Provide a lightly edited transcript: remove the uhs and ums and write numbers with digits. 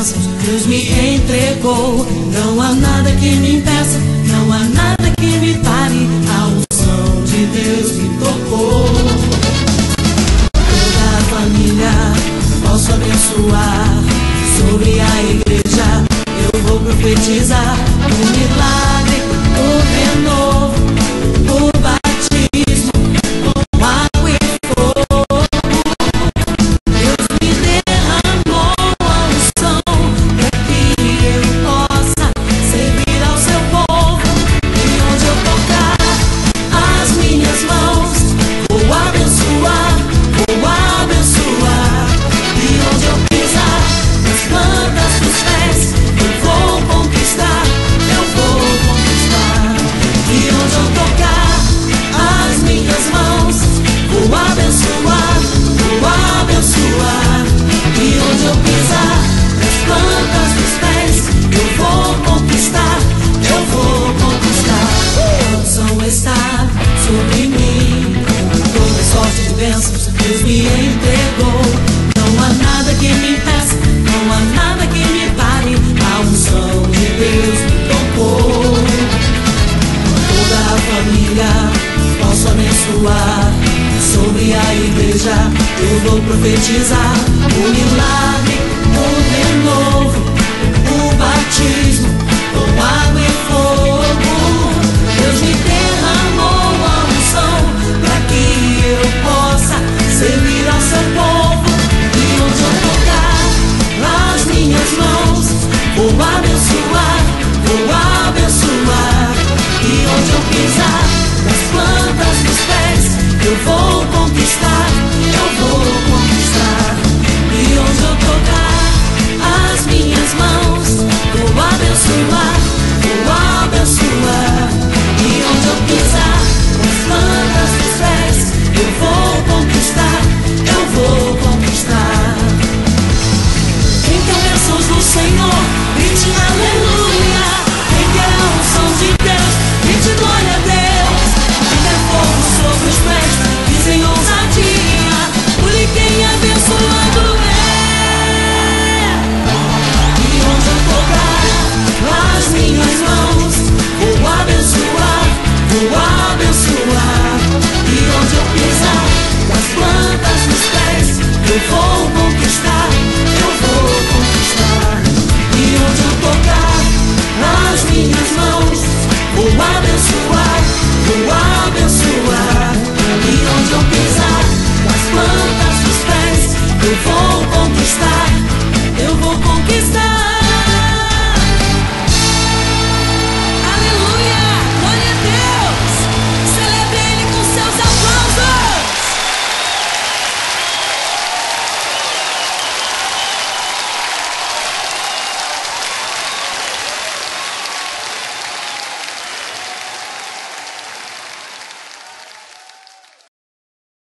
bênçãos Deus me entregou. Não há nada que me impeça, não há nada que me pare. A unção de Deus me tocou. Toda a família posso abençoar. Sobre a igreja eu vou profetizar o milagre, o renovo, o batismo com água e fogo. Deus me derramou a unção para que eu possa servir ao seu povo. E onde eu tocar as minhas mãos, vou abençoar, vou abençoar. E onde eu pisar nas plantas dos pés, eu vou conquistar, eu vou conquistar. E onde eu tocar as minhas mãos, vou abençoar, vou abençoar. E onde eu pisar nas plantas dos pés, eu vou conquistar, eu vou conquistar. A unção está sobre mim, toda sorte de bênçãos Deus me entregou. Não há nada que me impeça, não há nada que me pare. A unção de Deus me tocou. Toda a família posso abençoar. Sobre a igreja eu vou profetizar o milagre, o renovo, o batismo com água e fogo. Deus me derramou a unção para que eu possa servir ao seu povo. E onde eu tocar as minhas mãos, vou abençoar, vou abençoar. E onde eu